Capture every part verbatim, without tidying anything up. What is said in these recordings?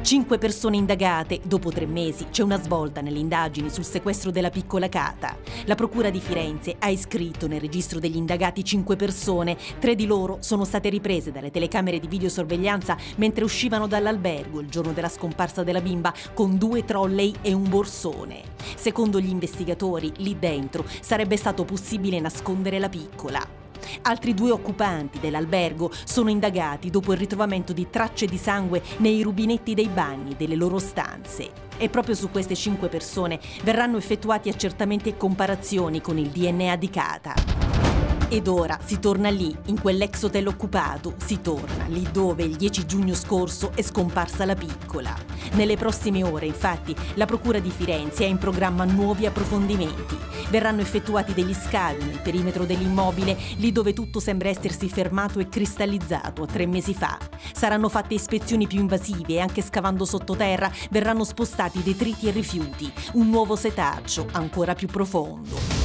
Cinque persone indagate. Dopo tre mesi c'è una svolta nelle indagini sul sequestro della piccola Cata. La procura di Firenze ha iscritto nel registro degli indagati cinque persone. Tre di loro sono state riprese dalle telecamere di videosorveglianza mentre uscivano dall'albergo il giorno della scomparsa della bimba con due trolley e un borsone. Secondo gli investigatori, lì dentro sarebbe stato possibile nascondere la piccola. Altri due occupanti dell'albergo sono indagati dopo il ritrovamento di tracce di sangue nei rubinetti dei bagni delle loro stanze. E proprio su queste cinque persone verranno effettuati accertamenti e comparazioni con il D N A di Cata. Ed ora si torna lì, in quell'ex hotel occupato, si torna lì dove il dieci giugno scorso è scomparsa la piccola. Nelle prossime ore, infatti, la Procura di Firenze ha in programma nuovi approfondimenti. Verranno effettuati degli scavi nel perimetro dell'immobile, lì dove tutto sembra essersi fermato e cristallizzato tre mesi fa. Saranno fatte ispezioni più invasive e anche scavando sottoterra verranno spostati detriti e rifiuti, un nuovo setaccio ancora più profondo.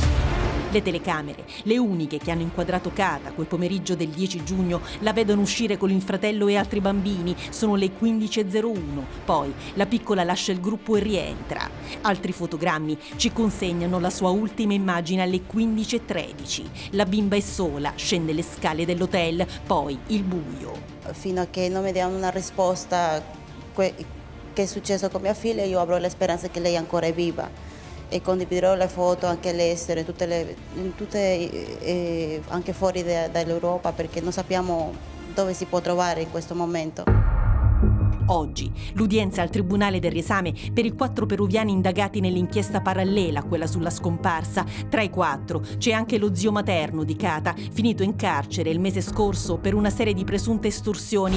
Le telecamere, le uniche che hanno inquadrato Cata quel pomeriggio del dieci giugno, la vedono uscire con il fratello e altri bambini. Sono le quindici e zero uno. Poi la piccola lascia il gruppo e rientra. Altri fotogrammi ci consegnano la sua ultima immagine alle quindici e tredici. La bimba è sola, scende le scale dell'hotel, poi il buio. Fino a che non mi diano una risposta che è successo con mia figlia, io avrò la speranza che lei ancora è viva. E condividerò le foto anche all'estero, tutte le, tutte, eh, anche fuori da, dall'Europa, perché non sappiamo dove si può trovare in questo momento. Oggi l'udienza al Tribunale del riesame per i quattro peruviani indagati nell'inchiesta parallela a quella sulla scomparsa. Tra i quattro c'è anche lo zio materno di Cata, finito in carcere il mese scorso per una serie di presunte estorsioni.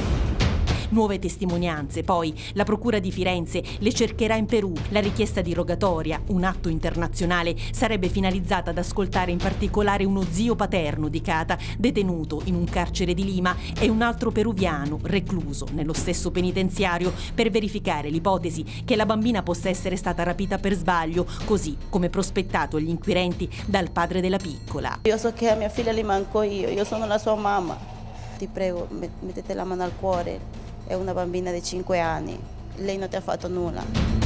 Nuove testimonianze, poi la Procura di Firenze le cercherà in Perù. La richiesta di rogatoria, un atto internazionale, sarebbe finalizzata ad ascoltare in particolare uno zio paterno di Cata, detenuto in un carcere di Lima, e un altro peruviano, recluso nello stesso penitenziario, per verificare l'ipotesi che la bambina possa essere stata rapita per sbaglio, così come prospettato agli inquirenti dal padre della piccola. Io so che a mia figlia le manco io, io sono la sua mamma. Ti prego, mettete la mano al cuore. È una bambina di cinque anni, lei non ti ha fatto nulla.